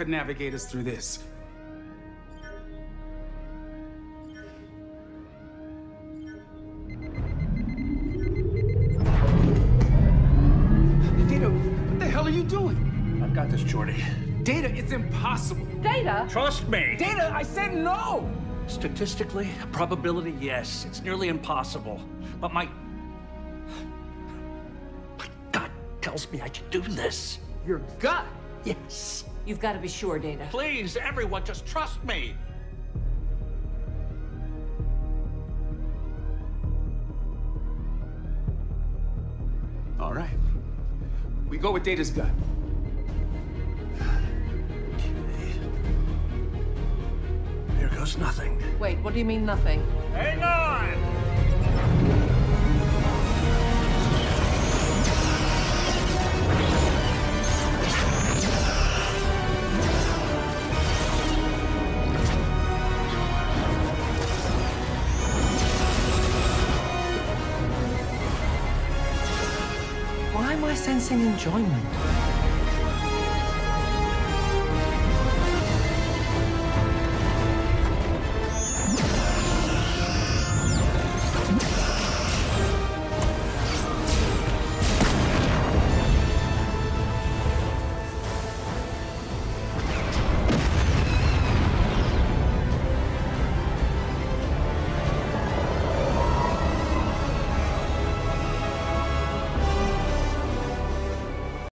could navigate us through this. Data, what the hell are you doing? I've got this, Geordi. Data, it's impossible. Data? Trust me. Data, I said no! Statistically, probability, yes. It's nearly impossible. But my gut tells me I can do this. Your gut? Yes. You've got to be sure, Data. Please, everyone, just trust me. All right. We go with Data's gut. Here goes nothing. Wait, what do you mean nothing? Hang on! Why am I sensing enjoyment?